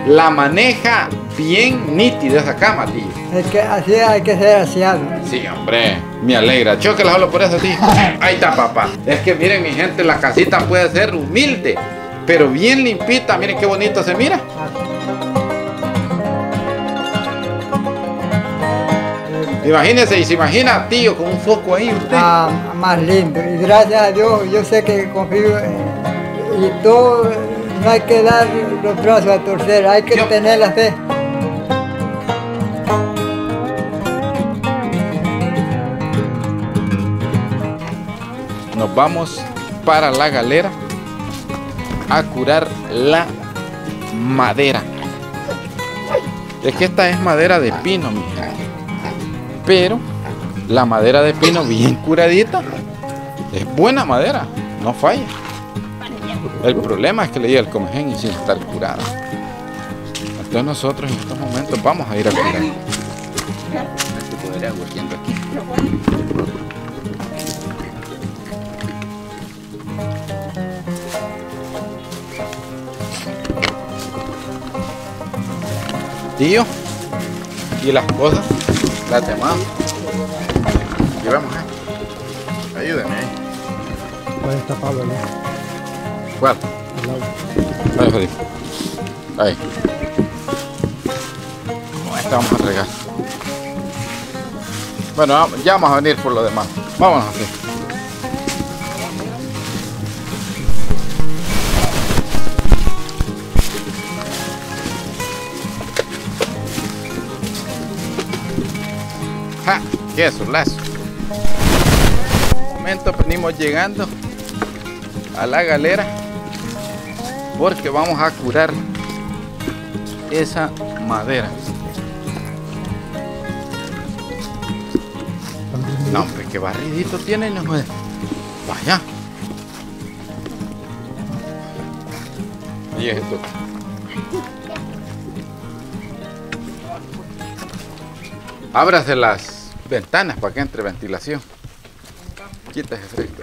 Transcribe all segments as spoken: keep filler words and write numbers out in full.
la maneja bien nítida esa cama, tío. Es que así hay que ser aseado. Sí, hombre, me alegra. Chóquela solo por eso, tío. Ahí está, papá. Es que miren, mi gente, la casita puede ser humilde, pero bien limpita. Miren qué bonito se mira. Imagínese, y se imagina, tío, con un foco ahí usted. Ah, más lindo. Y gracias a Dios, yo sé que confío en, y todo, no hay que dar los brazos a torcer, hay que Yo... tener la fe. Nos vamos para la galera a curar la madera. Es que esta es madera de pino, mi gente. Pero la madera de pino bien curadita es buena madera, no falla. El problema es que le llega el comején y sin estar curada. Entonces nosotros en estos momentos vamos a ir a curar. Tío, y las cosas las demás. Llevamos esto. Ayúdeme ahí. ¿Cuál está Pablo? ¿Cuál? Ahí, jodido. Ahí. Con esta vamos a regar. Bueno, ya vamos a venir por lo demás. Vámonos así. ¡Ja! ¡Qué solazo! Un momento, venimos llegando a la galera porque vamos a curar esa madera. No, hombre, qué barridito tiene, no me... Vaya. Y esto. Ábrase las ventanas para que entre ventilación. Quita ese fresco.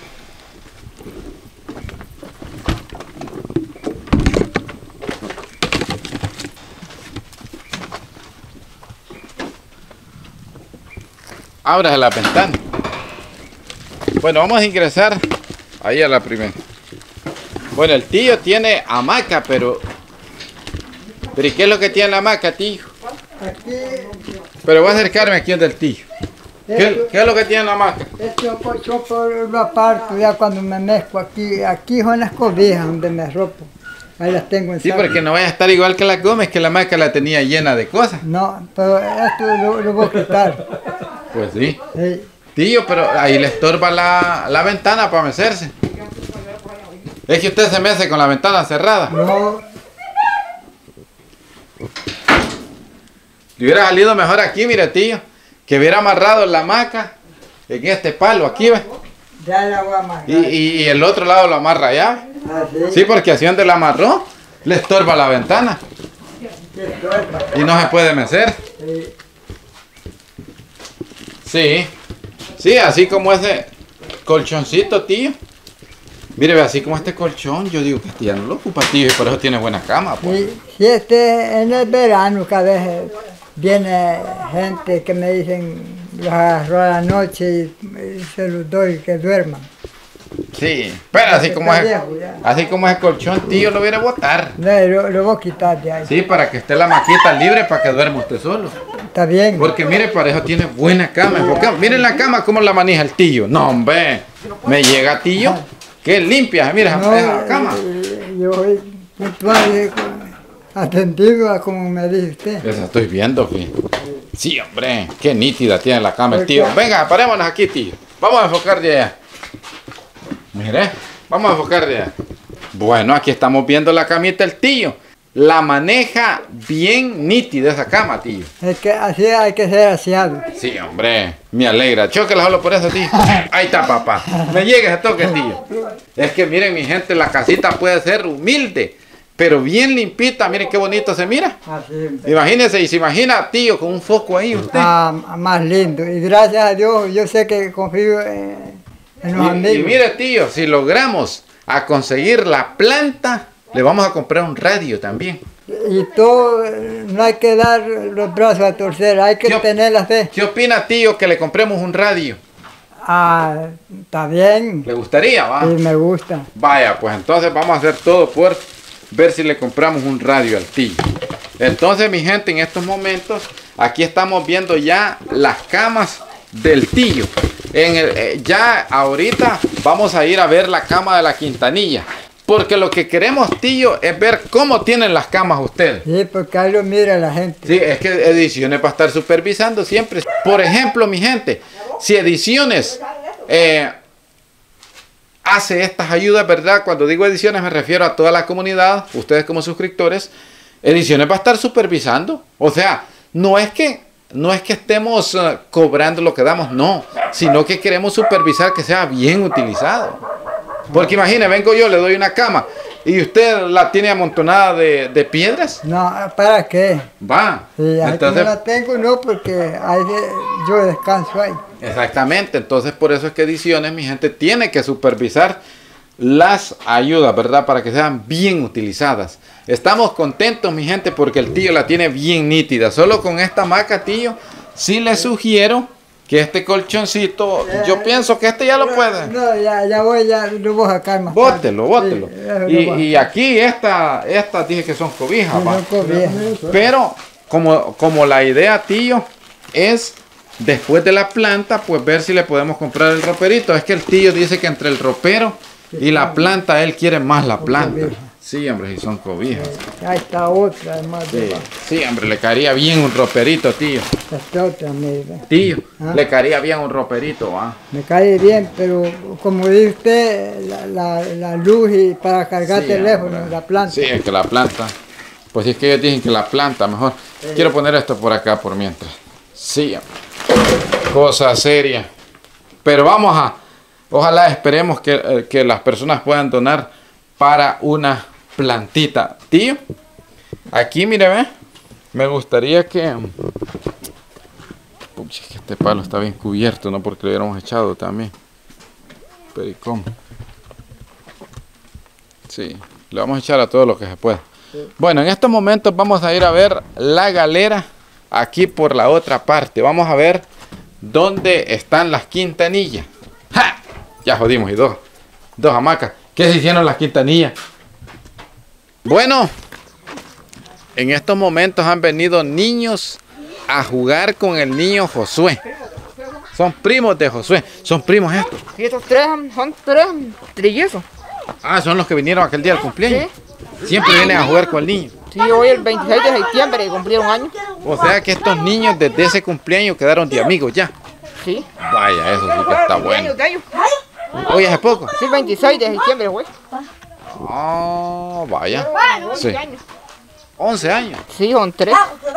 Ábrase la ventana. Bueno, vamos a ingresar ahí a la primera. Bueno, el tío tiene hamaca, pero... ¿Pero y qué es lo que tiene la hamaca, tío? Aquí, Pero voy a acercarme aquí donde el tío. ¿Qué, ¿Qué es lo que tiene la hamaca? esto por, yo por lo aparto ya cuando me mezco aquí. Aquí son las cobijas donde me ropo. Ahí las tengo en Sí, saco. porque no vaya a estar igual que la Gómez, que la hamaca la tenía llena de cosas. No, pero esto lo, lo voy a quitar. Pues sí. Sí. Tío, pero ahí le estorba la, la ventana para mecerse. Es que usted se mece con la ventana cerrada. No, Le hubiera salido mejor aquí, mire, tío. Que hubiera amarrado la hamaca en este palo aquí, ¿ve? ya la voy a amarrar. Y, y, y el otro lado lo amarra allá. Así. Sí, porque así donde la amarró, le estorba la ventana. Que estorba. Y no se puede mecer. Sí. Sí. Sí, así como ese colchoncito, tío. Mire, ve, así como este colchón, yo digo que este ya no lo ocupa, tío, y por eso tiene buena cama, pues. Sí, sí, este, en el verano cada vez viene gente que me dicen, los agarró a la noche y, y se los doy que duerman. Sí, pero así como es, Está viejo ya. así como es el colchón, tío, lo viene a botar. No, lo, lo voy a quitar de ahí. Sí, para que esté la maquita libre para que duerma usted solo. Está bien. Porque mire, para eso tiene buena cama. Enfocado. Miren la cama cómo la maneja el tío. No, hombre, me llega, tío. Que limpia, mira No, esa cama. eh, yo soy puntual, eh, atentivo a como me dice usted. Esa estoy viendo, fi. Sí, hombre, qué nítida tiene la cama el tío. Venga, parémonos aquí, tío. Vamos a enfocar de allá. Mire, vamos a enfocar de allá. Bueno, aquí estamos viendo la camita del tío. La maneja bien nítida esa cama, tío. Es que así hay que ser aseado. Sí, hombre, me alegra. Chóquela solo por eso, tío. Ahí está, papá. Me llega ese toque, tío. Es que miren, mi gente, la casita puede ser humilde, pero bien limpita. Miren qué bonito se mira. Así. Imagínese, y se imagina, tío, con un foco ahí usted. Ah, más lindo. Y gracias a Dios, yo sé que confío en, en los Y, amigos. y mire, tío, si logramos a conseguir la planta, le vamos a comprar un radio también. Y tú, no hay que dar los brazos a torcer, hay que ¿Qué op- tener la fe. ¿Qué opina, tío, que le compremos un radio? Ah, está bien. ¿Le gustaría, va? Sí, me gusta. Vaya, pues entonces vamos a hacer todo por ver si le compramos un radio al tío. Entonces, mi gente, en estos momentos, aquí estamos viendo ya las camas del tío. En el, eh, ya ahorita vamos a ir a ver la cama de la Quintanilla. Porque lo que queremos, tío, es ver cómo tienen las camas ustedes. Sí, porque ahí lo mira la gente. Sí, es que Ediciones va a estar supervisando siempre. Por ejemplo, mi gente, si Ediciones eh, hace estas ayudas, ¿verdad? Cuando digo Ediciones me refiero a toda la comunidad, ustedes como suscriptores. Ediciones va a estar supervisando. O sea, no es que, no es que estemos uh, cobrando lo que damos, no. Sino que queremos supervisar que sea bien utilizado. Porque imagine, vengo yo, le doy una cama y usted la tiene amontonada de, de piedras. No, ¿para qué? Va. Sí, ahí Entonces, no la tengo, no, porque ahí de- yo descanso ahí. exactamente. Entonces, por eso es que Ediciones, mi gente, tiene que supervisar las ayudas, ¿verdad? Para que sean bien utilizadas. Estamos contentos, mi gente, porque el tío la tiene bien nítida. Solo con esta hamaca, tío, sí le sugiero que este colchoncito, yo pienso que este ya lo puede. No, ya, ya voy, ya lo voy a sacar más tarde. Bótelo, bótelo. Sí, eso lo Y, voy a y aquí esta, esta dije que son cobijas, Sí, va. son cobijas. Pero como, como la idea, tío, es después de la planta, pues ver si le podemos comprar el roperito. Es que el tío dice que entre el ropero y la planta, él quiere más la planta. cobijas. Sí, hombre, si son cobijas. Ahí está otra, además de Sí, abajo. sí, hombre, le caería bien un roperito, tío. Esta otra, mira. Tío, Ah. le caería bien un roperito, va. Me cae bien, pero como dice usted, la, la, la luz y para cargar Sí, teléfono, hombre. la planta. Sí, es que la planta. Pues es que ellos dicen que la planta mejor. Quiero poner esto por acá por mientras. Sí, hombre. Cosa seria. Pero vamos a. Ojalá esperemos que, eh, que las personas puedan donar para una plantita. Tío, aquí mire, ve. Me gustaría que. Pucha, es que este palo está bien cubierto, no porque lo hubiéramos echado también. Pero ¿y cómo? Sí, le vamos a echar a todo lo que se pueda. Bueno, en estos momentos vamos a ir a ver la galera aquí por la otra parte. Vamos a ver dónde están las Quintanillas. ¡Ja! Ya jodimos, y dos, dos hamacas. ¿Qué se hicieron las Quintanillas? Bueno, en estos momentos han venido niños a jugar con el niño Josué. Son primos de Josué. Son primos estos. Y estos tres son tres trillizos. Ah, son los que vinieron aquel día al cumpleaños. Siempre vienen a jugar con el niño. Sí, hoy el veintiséis de septiembre cumplieron años. O sea que estos niños desde ese cumpleaños quedaron de amigos ya. Sí. Vaya, eso sí que está bueno. De ellos. Hoy hace poco. Sí, el veintiséis de septiembre, güey. Ah, vaya. Sí. once años. once años. Sí, son tres.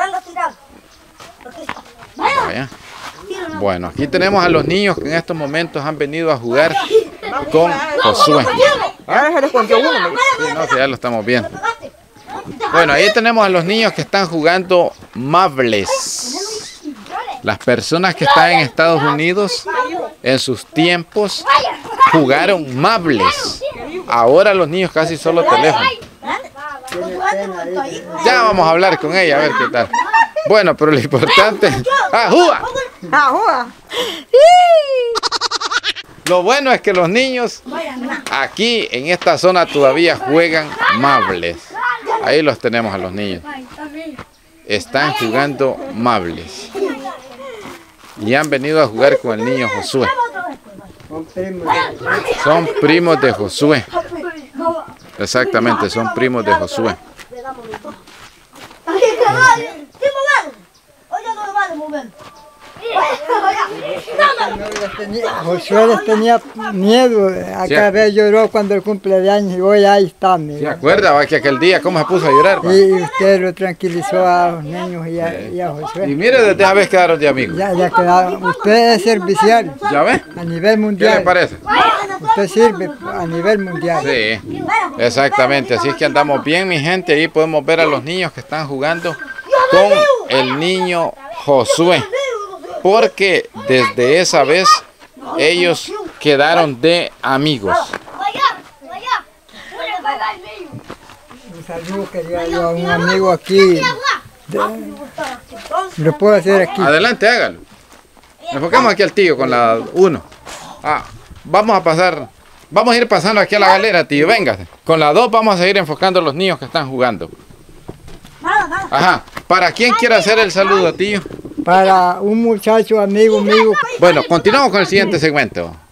Vaya. Bueno, aquí tenemos a los niños que en estos momentos han venido a jugar con Josué. Ahora se les contió uno, me dijo. Sí, no, sí, ya lo estamos viendo. Bueno, ahí tenemos a los niños que están jugando Mables. Las personas que están en Estados Unidos en sus tiempos jugaron Mables. Ahora los niños casi solo teléfono. Ya vamos a hablar con ella a ver qué tal. Bueno, pero lo importante... ¡Ah, juga! Ah, juega. Lo bueno es que los niños aquí en esta zona todavía juegan Mables. Ahí los tenemos a los niños. Están jugando Mables. Y han venido a jugar con el niño Josué. Son primos. Son primos de Josué. Exactamente, son primos de Josué. Josué les tenía miedo. Acá vez lloró cuando el cumpleaños y hoy ahí está. mira. ¿Se acuerda? Va, que aquel día cómo se puso a llorar? Va? Y usted lo tranquilizó a los niños y a, y a Y Josué. mire, desde esa vez quedaron de amigos. Ya, ya quedaron. Usted es servicial ¿Ya ve? a nivel ¿Qué mundial. le parece? Usted sirve a nivel mundial. Sí, exactamente. Así es que andamos bien, mi gente. Ahí podemos ver a los niños que están jugando con el niño Josué. Porque desde esa vez ellos quedaron de amigos. saludo quería yo a un amigo aquí. De- lo puedo hacer aquí. Adelante, hágalo. Enfocamos aquí al tío con la uno. Ah, vamos a pasar, vamos a ir pasando aquí a la galera, tío. Venga. Con la dos vamos a seguir enfocando a los niños que están jugando. Ajá. ¿Para quién quiere hacer el saludo, tío? Para un muchacho amigo mío. Bueno, continuamos con el siguiente segmento.